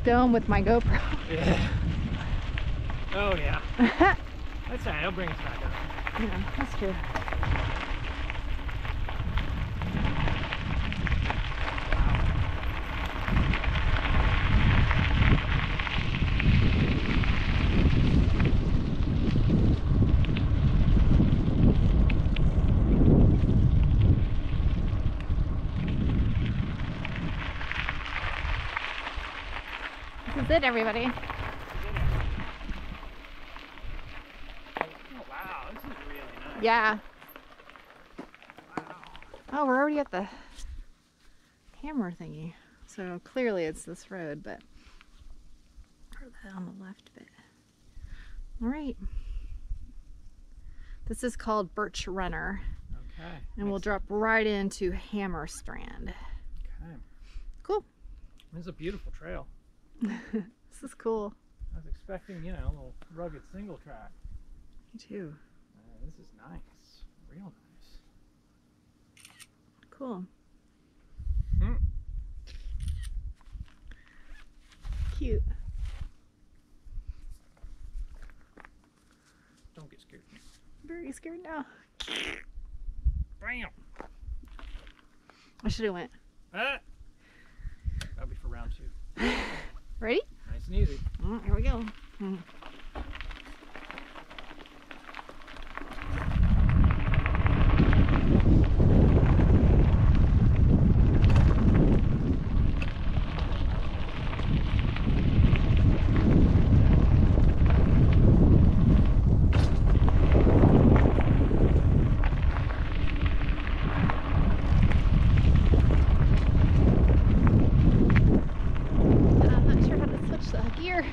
dome with my GoPro. Yeah. Oh yeah. That's alright, I'll bring us back up. Yeah, that's true. This is it, everybody. Oh wow, this is really nice. Yeah. Wow. Oh, we're already at the camera thingy. So clearly it's this road, but on the left bit. All right. This is called Birch Runner. Okay. And we'll drop right into Hammerstrand. Okay. Cool. This is a beautiful trail. This is cool. I was expecting, you know, a little rugged single track. Me too. This is nice. Real nice. Cool. Hmm. Cute. Don't get scared. I'm very scared now. Bam! I should have went. Ah! That'll be for round 2. Ready? Nice and easy. Here we go. I'm not sure how to switch the gear.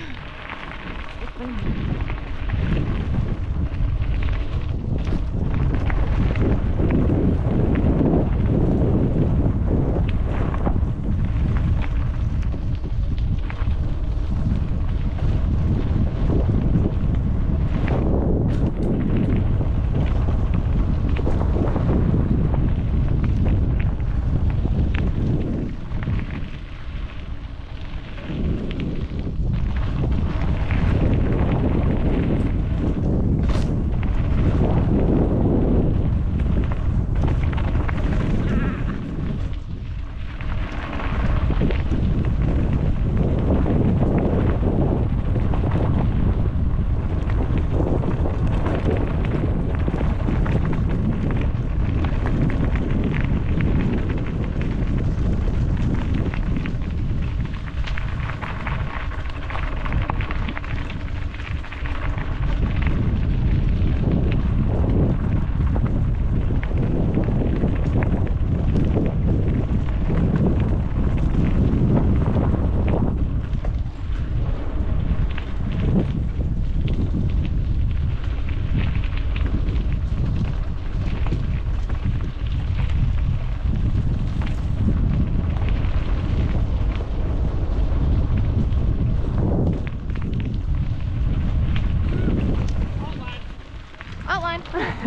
Outline.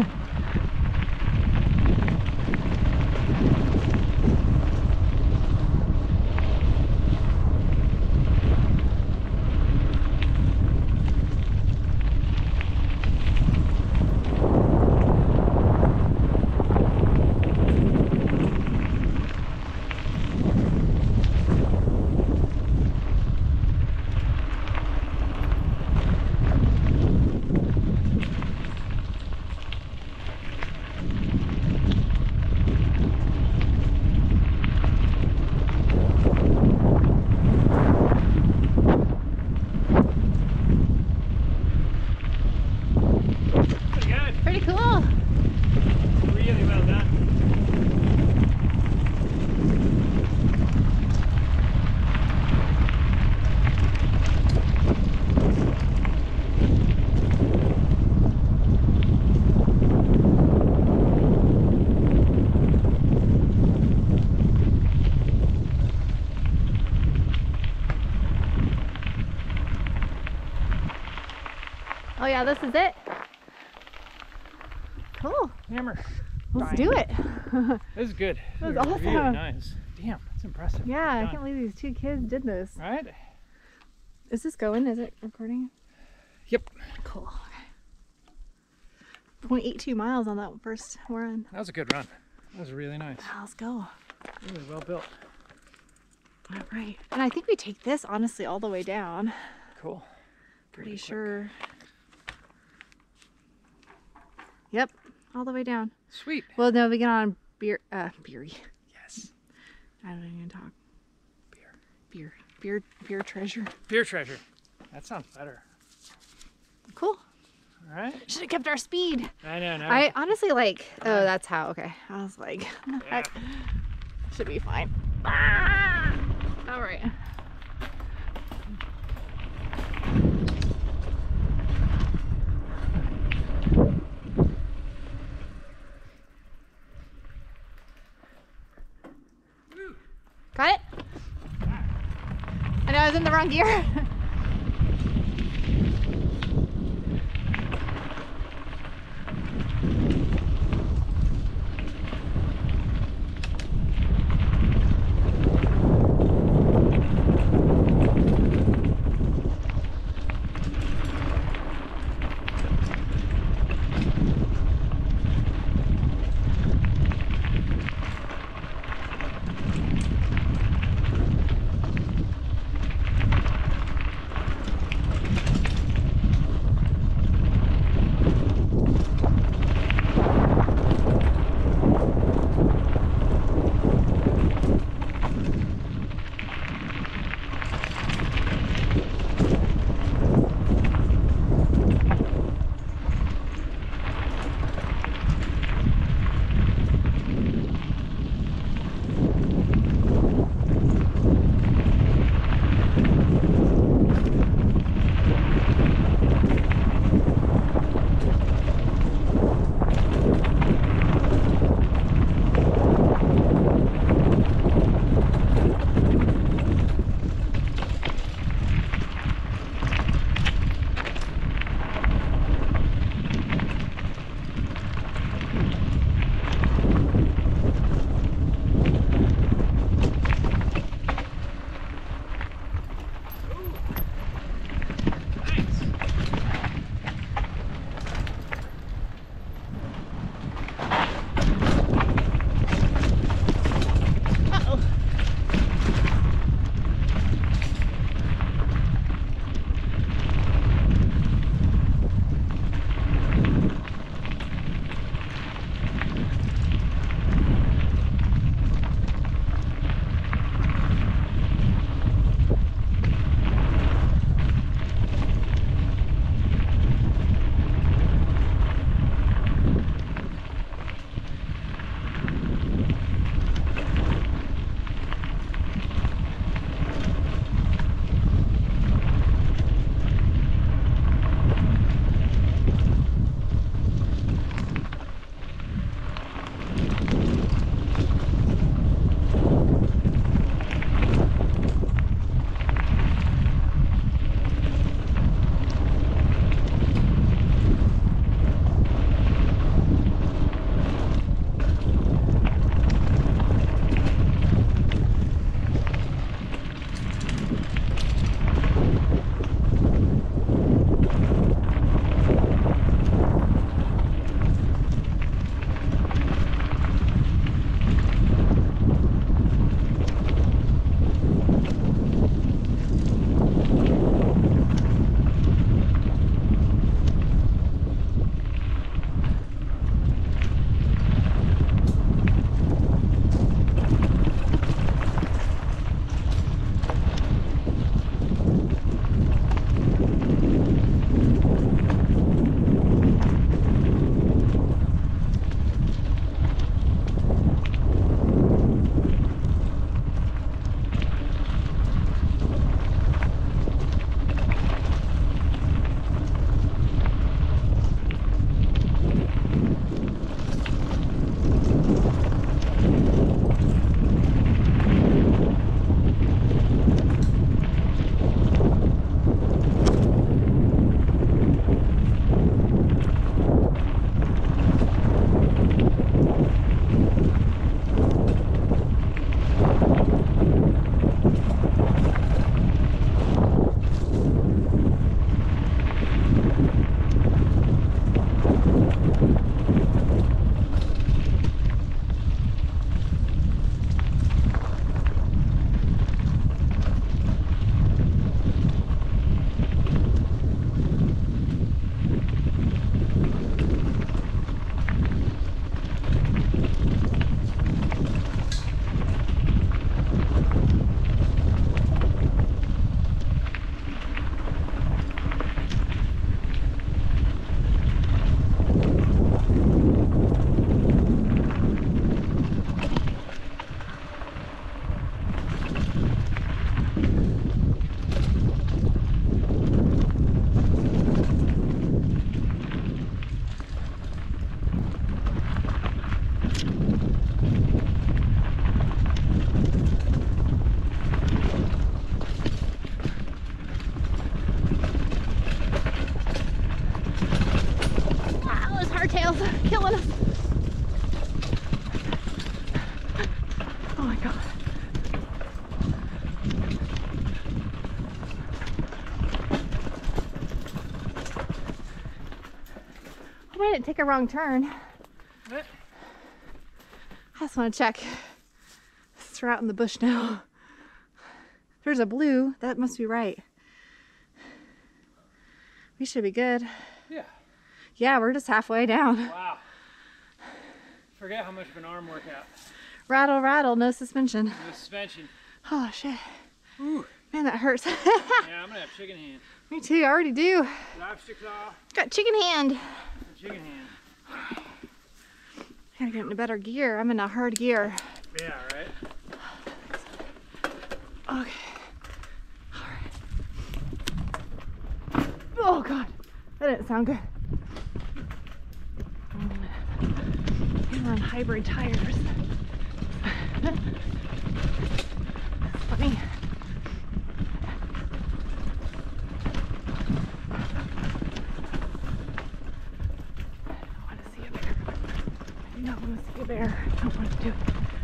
Pretty good. Pretty cool. Really well done. Oh yeah, this is it. Cool. Hammer. Let's do it. This is good. That was This is awesome. Really nice. Damn, that's impressive. Yeah, I Done. can't believe these 2 kids did this. Right? Is this going? Is it recording? Yep. Cool. Okay. 0.82 miles on that first run. That was a good run. That was really nice. Now let's go. Really well built. All right. And I think we take this, honestly, all the way down. Cool. Pretty Really quick. sure. Yep. All the way down. Sweet. Well, no, we get on Beery. Yes. I don't even talk. Beer. Beer treasure. Beer treasure. That sounds better. Cool. All right. Should have kept our speed. I know. No. I honestly like, oh, that's how, okay. I was like, Yeah. heck, should be fine. Ah! All right. Got it? I know I was in the wrong gear. Oh my god. I didn't take a wrong turn. What? I just want to check. We're out in the bush now. There's a blue. That must be right. We should be good. Yeah. Yeah, we're just halfway down. Wow. Forget how much of an arm workout. Rattle, rattle, no suspension. No suspension. Oh, shit. Ooh. Man, that hurts. Yeah, I'm gonna have chicken hand. Me too, I already do. Lobster claw. Got chicken hand. Chicken hand. Gotta get into better gear. I'm in a hard gear. Yeah, right? Okay. Alright. Oh god. That didn't sound good. And we're on hybrid tires. That's funny. I want to see a bear. I do not want to see a bear. I don't want to do it.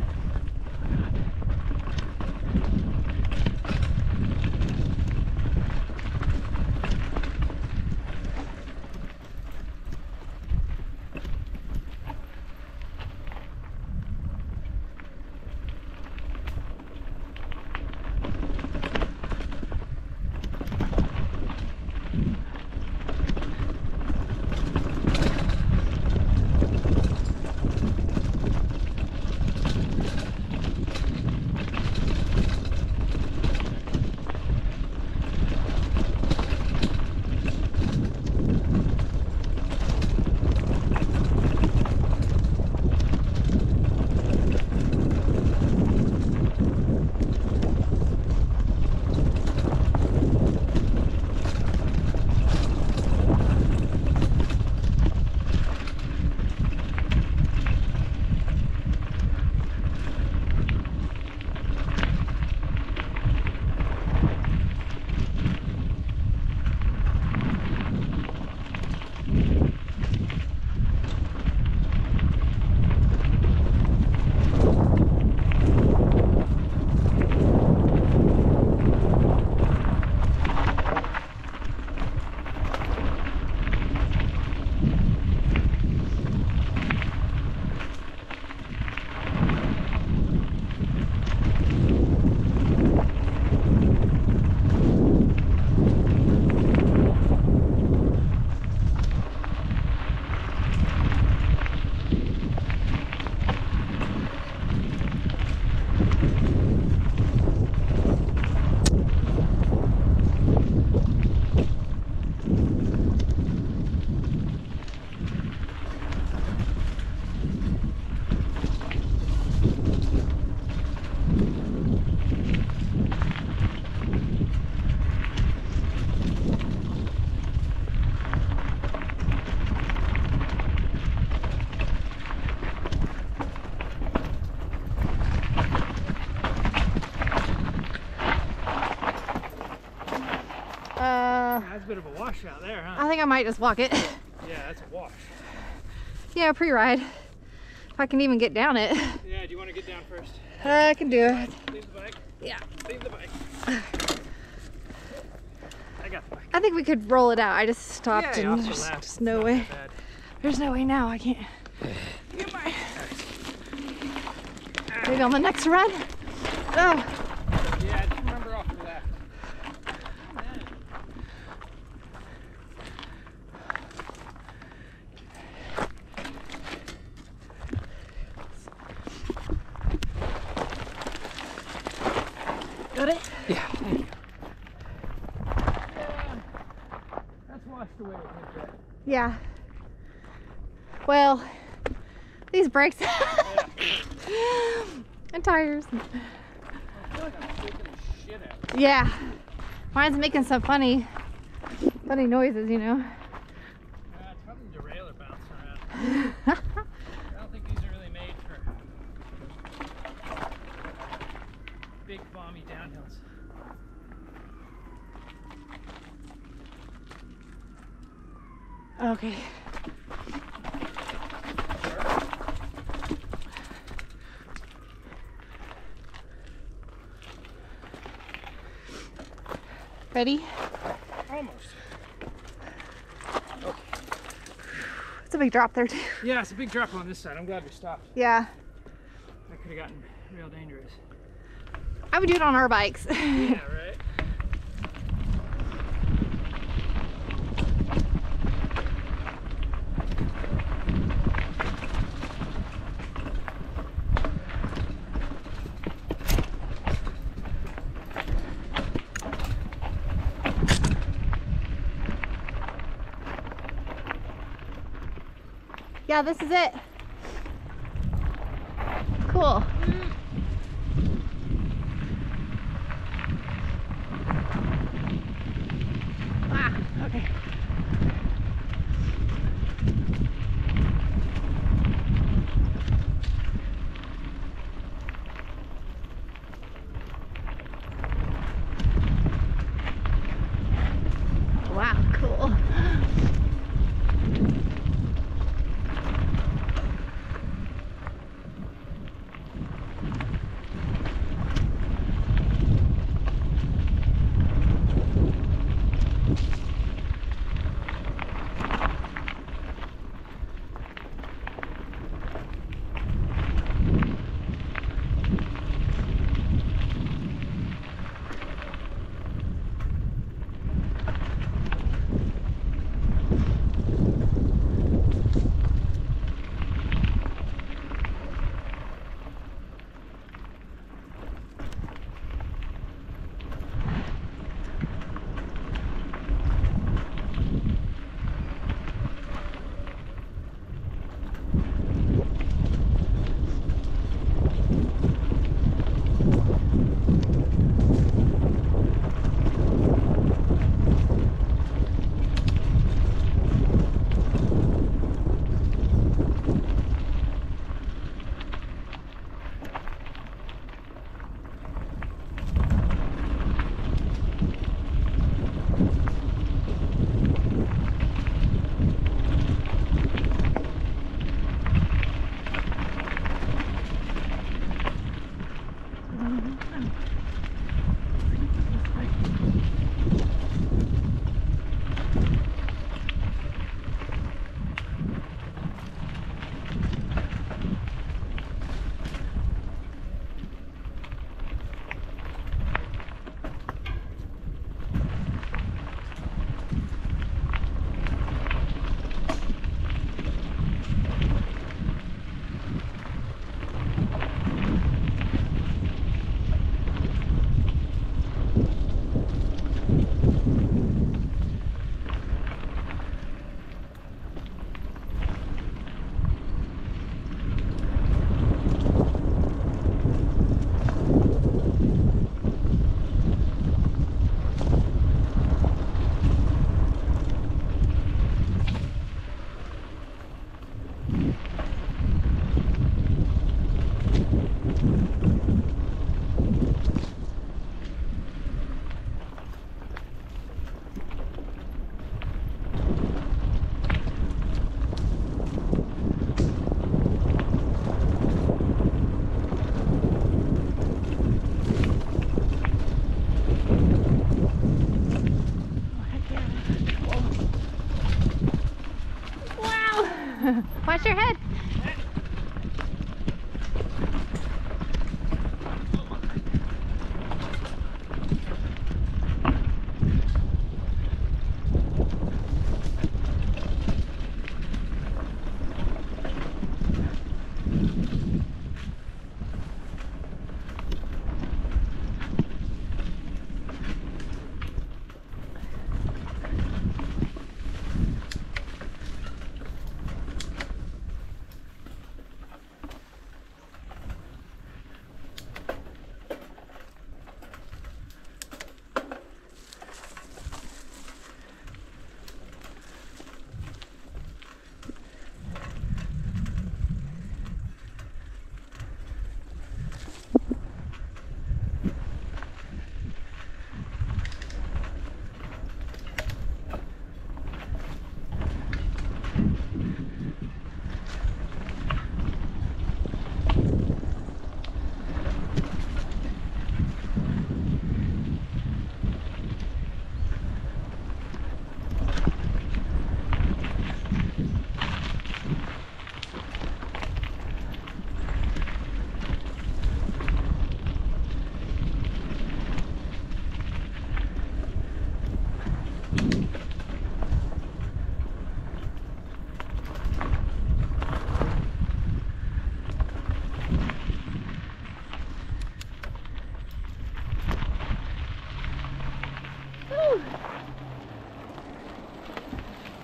That's a bit of a washout there, huh? I think I might just walk it. Yeah, that's a wash. Yeah, pre-ride. If I can even get down it. Yeah, do you want to get down first? I can do it. Leave the bike. Yeah. Leave the bike. I got the bike. I think we could roll it out. I just stopped Yeah, and off the there's left. just no Not way. that bad. There's no way now. I can't get my... Maybe on the next run. Oh. Yeah, just remember off the left. Got it? Yeah, thank you. That's washed away a bit. Yeah. Well, these brakes and tires. I feel like I'm freaking the shit out. Yeah. Mine's making some funny noises, you know. It's probably the derailleur bouncing around. I don't think these are really made for big bomby downhills. Okay. Ready? Almost. It's a big drop there too. Yeah, it's a big drop on this side. I'm glad we stopped. Yeah. That could have gotten real dangerous. I would do it on our bikes. Yeah, right? Yeah, this is it. Cool. Ah, okay. Wow, cool. Watch your head.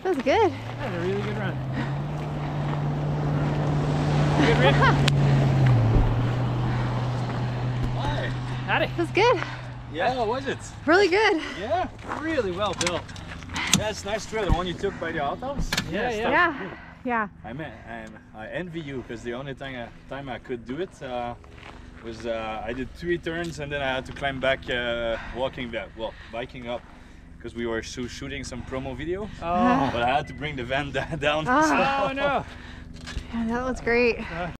That was good. That was a really good run. Good rip. Hi. Howdy. That was good. Yeah, how was it? Really good. Yeah. Really well built. Yeah, it's a nice trail. The one you took by the outhouse. Yeah, yeah. Yeah. Yeah. I envy you because the only time I could do it was I did 3 turns and then I had to climb back, biking up because we were shooting some promo video. Oh. But I had to bring the van down. Ah. Oh no. Yeah, that was great.